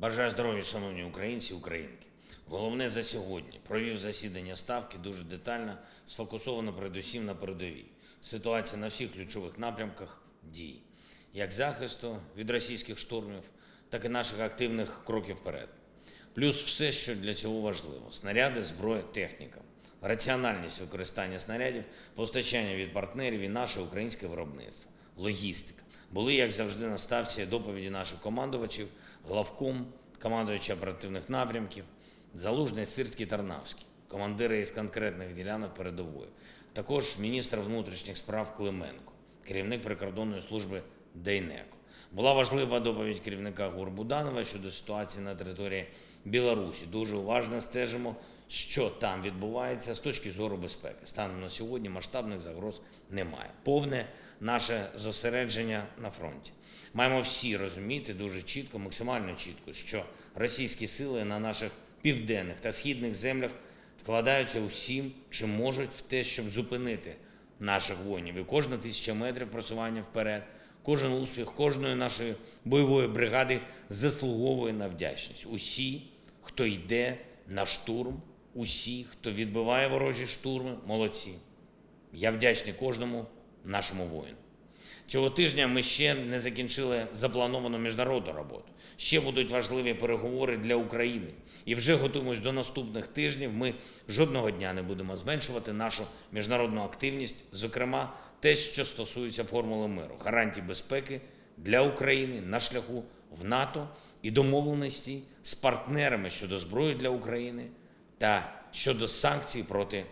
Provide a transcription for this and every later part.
Бажаю здоров'я, шановні українці і українки. Головне за сьогодні. Провів засідання Ставки дуже детально, сфокусовано передусім на передовій. Ситуація на всіх ключових напрямках дій. Як захисту від російських штурмів, так і наших активних кроків вперед. Плюс все, що для цього важливо. Снаряди, зброя, техніка. Раціональність використання снарядів, постачання від партнерів і наше українське виробництво. Логістика. Були, як завжди, на ставці доповіді наших командувачів, главком, командуючи оперативних напрямків, Залужний, Сирський, Тарнавський, командири із конкретних ділянок передової. Також міністр внутрішніх справ Клименко, керівник прикордонної служби Дейнеко. Була важлива доповідь керівника ГУР Буданова щодо ситуації на території Білорусі. Дуже уважно стежимо, що там відбувається з точки зору безпеки. Станом на сьогодні масштабних загроз немає. Повне наше зосередження на фронті. Маємо всі розуміти дуже чітко, максимально чітко, що російські сили на наших південних та східних землях вкладаються усім, чим можуть, в те, щоб зупинити наших воїнів. І кожна 1000 метрів просування вперед, кожен успіх кожної нашої бойової бригади заслуговує на вдячність. Усі, хто йде на штурм, усі, хто відбиває ворожі штурми, молодці. Я вдячний кожному нашому воїну. Цього тижня ми ще не закінчили заплановану міжнародну роботу. Ще будуть важливі переговори для України. І вже готуємось до наступних тижнів. Ми жодного дня не будемо зменшувати нашу міжнародну активність, зокрема, те, що стосується формули миру, гарантій безпеки для України на шляху в НАТО і домовленості з партнерами щодо зброї для України та щодо санкцій проти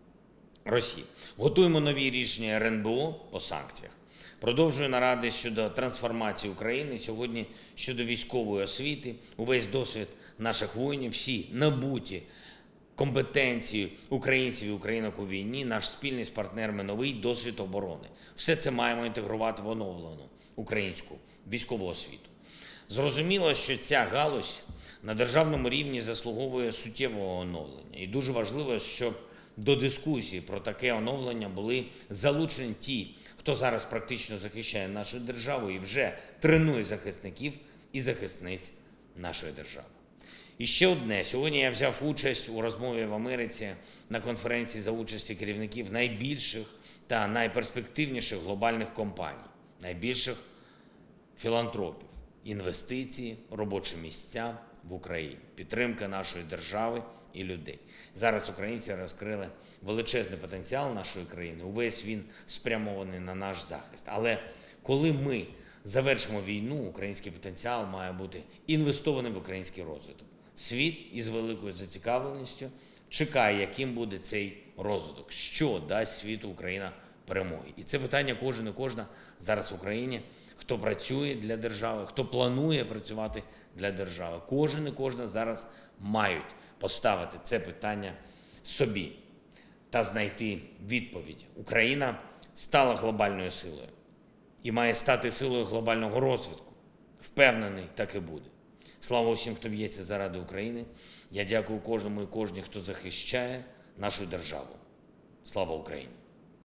Росії. Готуємо нові рішення РНБО по санкціях. Продовжую наради щодо трансформації України, сьогодні щодо військової освіти, увесь досвід наших воїнів, всі набуті компетенції українців і українок у війні, наш спільний з партнерами новий досвід оборони. Все це маємо інтегрувати в оновлену українську військову освіту. Зрозуміло, що ця галузь на державному рівні заслуговує суттєвого оновлення. І дуже важливо, щоб до дискусії про таке оновлення були залучені ті, хто зараз практично захищає нашу державу і вже тренує захисників і захисниць нашої держави. І ще одне. Сьогодні я взяв участь у розмові в Америці на конференції за участі керівників найбільших та найперспективніших глобальних компаній, найбільших філантропів, інвестиції, робочі місця в Україні, підтримка нашої держави і людей. Зараз українці розкрили величезний потенціал нашої країни, увесь він спрямований на наш захист. Але коли ми завершимо війну, український потенціал має бути інвестований в український розвиток. Світ із великою зацікавленістю чекає, яким буде цей розвиток, що дасть світу Україна перемоги. І це питання кожен і кожна зараз в Україні, хто працює для держави, хто планує працювати для держави. Кожен і кожна зараз мають поставити це питання собі та знайти відповідь. Україна стала глобальною силою і має стати силою глобального розвитку. Впевнений, так і буде. Слава усім, хто б'ється заради України. Я дякую кожному і кожній, хто захищає нашу державу. Слава Україні!